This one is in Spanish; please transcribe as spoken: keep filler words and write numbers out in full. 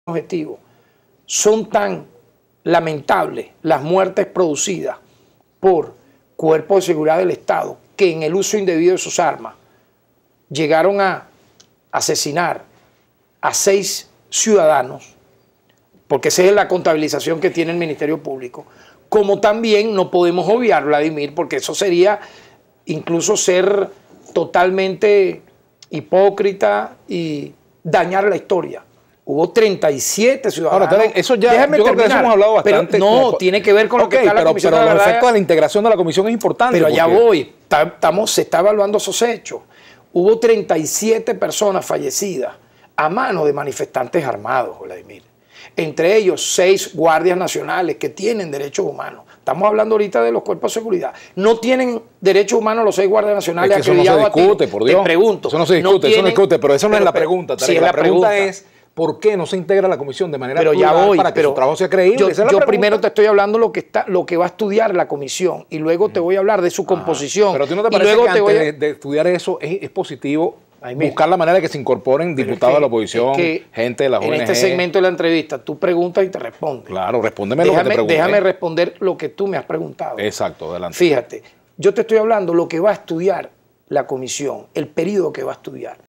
objetivo. Son tan lamentables las muertes producidas por cuerpos de seguridad del Estado que en el uso indebido de sus armas llegaron a asesinar a seis ciudadanos, porque esa es la contabilización que tiene el Ministerio Público, como también no podemos obviar, Vladimir, porque eso sería incluso ser totalmente hipócrita y dañar la historia. Hubo treinta y siete ciudadanos. Ahora, eso ya, Déjame yo creo que de eso hemos hablado bastante. Pero no, como, tiene que ver con okay, lo que está pero, la Comisión pero de la los Verdad. efectos de la integración de la comisión es importante. Pero allá porque... voy. Estamos, se está evaluando esos hechos. Hubo treinta y siete personas fallecidas a manos de manifestantes armados, Vladimir. Entre ellos, seis guardias nacionales que tienen derechos humanos. Estamos hablando ahorita de los cuerpos de seguridad. ¿No tienen derechos humanos los seis guardias nacionales? Es que eso no se discute, por Dios. Te pregunto. Eso no se discute, no tienen, eso no discute, pero eso no pero, es la pregunta. Sí, la, la pregunta, pregunta es, ¿por qué no se integra la comisión de manera pero plural ya voy, para que pero su trabajo sea creíble? Yo, Esa es la yo pregunta. primero te estoy hablando lo que está, lo que va a estudiar la comisión y luego te voy a hablar de su composición. Ah, pero ¿a ti no te y parece luego que te antes voy a... de, de estudiar eso es, es positivo Ay, buscar la manera de que se incorporen diputados que, de la oposición, es que gente de la O N G? En este segmento de la entrevista tú preguntas y te respondes. Claro, respóndeme déjame, lo que te pregunté. Déjame responder lo que tú me has preguntado. Exacto, adelante. Fíjate, yo te estoy hablando lo que va a estudiar la comisión, el periodo que va a estudiar.